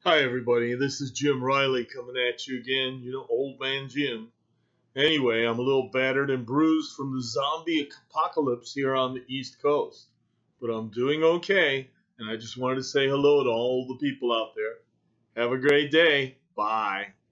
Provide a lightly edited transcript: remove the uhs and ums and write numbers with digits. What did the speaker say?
Hi, everybody. This is Jim Riley coming at you again. You know, old man Jim. Anyway, I'm a little battered and bruised from the zombie apocalypse here on the East Coast. But I'm doing okay, and I just wanted to say hello to all the people out there. Have a great day. Bye.